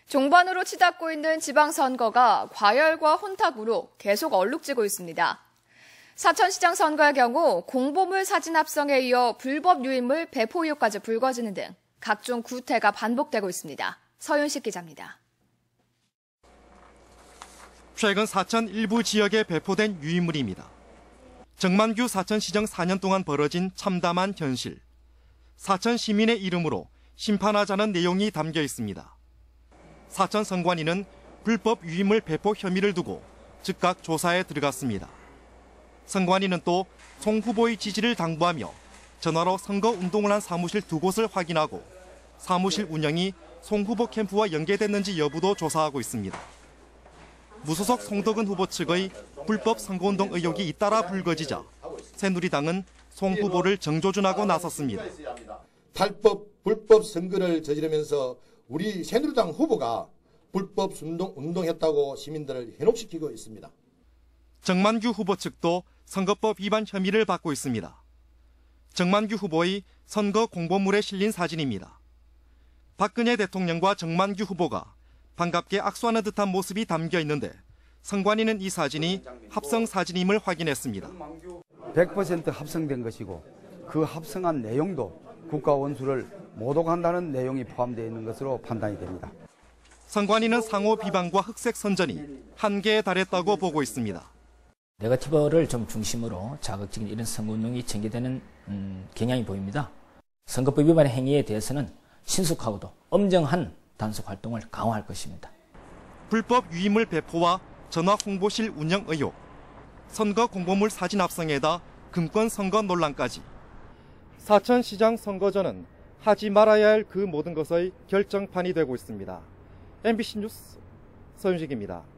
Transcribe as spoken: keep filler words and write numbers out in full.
종반으로 치닫고 있는 지방선거가 과열과 혼탁으로 계속 얼룩지고 있습니다. 사천시장 선거의 경우 공보물 사진 합성에 이어 불법 유인물 배포 의혹까지 불거지는 등 각종 구태가 반복되고 있습니다. 서윤식 기자입니다. 최근 사천 일부 지역에 배포된 유인물입니다. 정만규 사천시장 사 년 동안 벌어진 참담한 현실. 사천 시민의 이름으로 심판하자는 내용이 담겨 있습니다. 사천 선관위는 불법 유인물 배포 혐의를 두고 즉각 조사에 들어갔습니다. 선관위는 또 송 후보의 지지를 당부하며 전화로 선거 운동을 한 사무실 두 곳을 확인하고 사무실 운영이 송 후보 캠프와 연계됐는지 여부도 조사하고 있습니다. 무소속 송덕은 후보 측의 불법 선거운동 의혹이 잇따라 불거지자 새누리당은 송 후보를 정조준하고 나섰습니다. 탈법, 불법 선거를 저지르면서 우리 새누리당 후보가 불법 운동, 운동했다고 시민들을 현혹시키고 있습니다. 정만규 후보 측도 선거법 위반 혐의를 받고 있습니다. 정만규 후보의 선거 공보물에 실린 사진입니다. 박근혜 대통령과 정만규 후보가 반갑게 악수하는 듯한 모습이 담겨 있는데 선관위는 이 사진이 합성 사진임을 확인했습니다. 백 퍼센트 합성된 것이고 그 합성한 내용도 국가 원수를 모독한다는 내용이 포함되어 있는 것으로 판단이 됩니다. 선관위는 상호 비방과 흑색 선전이 한계에 달했다고 보고 있습니다. 네거티브를 좀 중심으로 자극적인 이런 선거운동이 전개되는 음, 경향이 보입니다. 선거법 위반 행위에 대해서는 신속하고도 엄정한 단속 활동을 강화할 것입니다. 불법 유인물 배포와 전화 홍보실 운영 의혹, 선거 공보물 사진 합성에다 금권 선거 논란까지. 사천시장 선거전은 하지 말아야 할 그 모든 것의 결정판이 되고 있습니다. 엠비씨 뉴스 서윤식입니다.